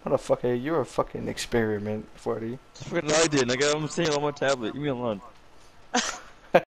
Motherfucker, you're a fucking experiment, 40. Fucking I did. I got him saying on my tablet. Leave me alone.